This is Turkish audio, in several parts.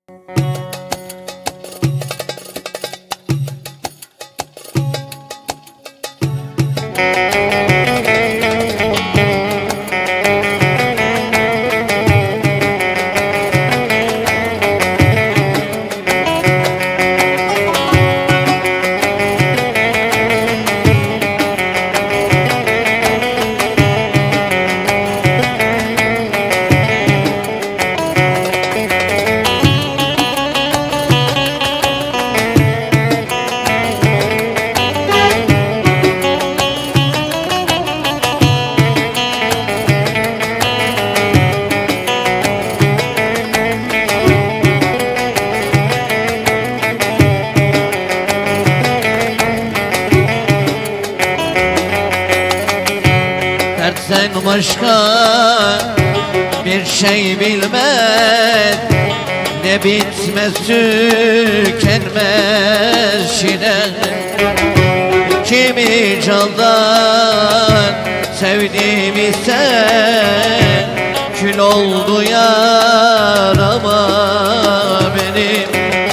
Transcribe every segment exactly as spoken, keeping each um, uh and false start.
Sen başka bir şey bilmez, ne bitmez tükenmez çile. Kimi candan sevdiğimi sen, kül oldu yarama benim.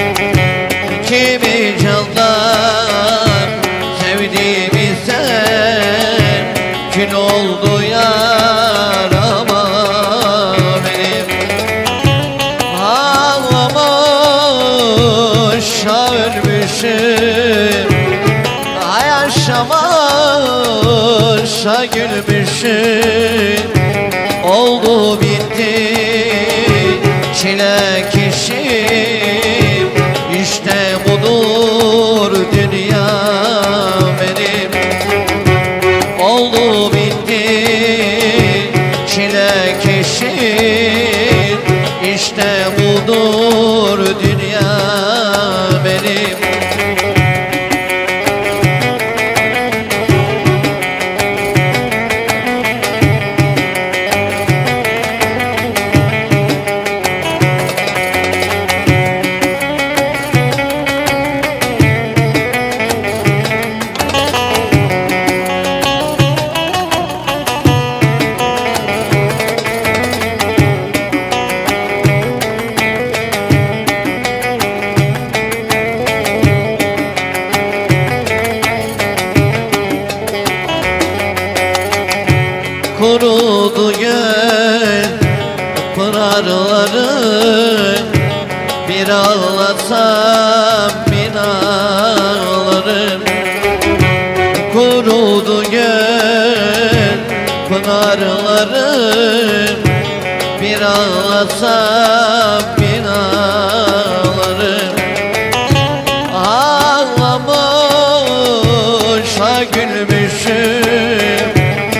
Kimi candan sevdiğimi sen, kül oldu yarama benim. Ağlamışa ölmüşüm, yaşamışa gülmüşüm. Oldu bitti çile kişim, işte budur dünya benim. Oldu bitti çile keşif, işte budur dünya benim. Kurudu göl pınarları, bir ağlasam bin ağlarım. Kurudu göl pınarları, bir ağlasam bin ağlarım. Ağlamışa gülmüşüm,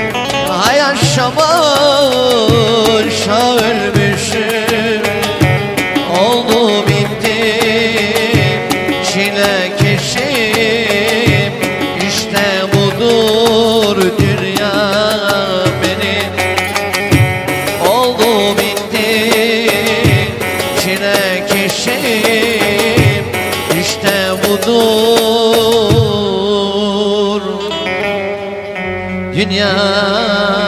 yaşamışa ölmüşüm. Oldu bitti çile keşim, işte budur dünya benim. Oldu bitti çile keşim, işte budur dünya.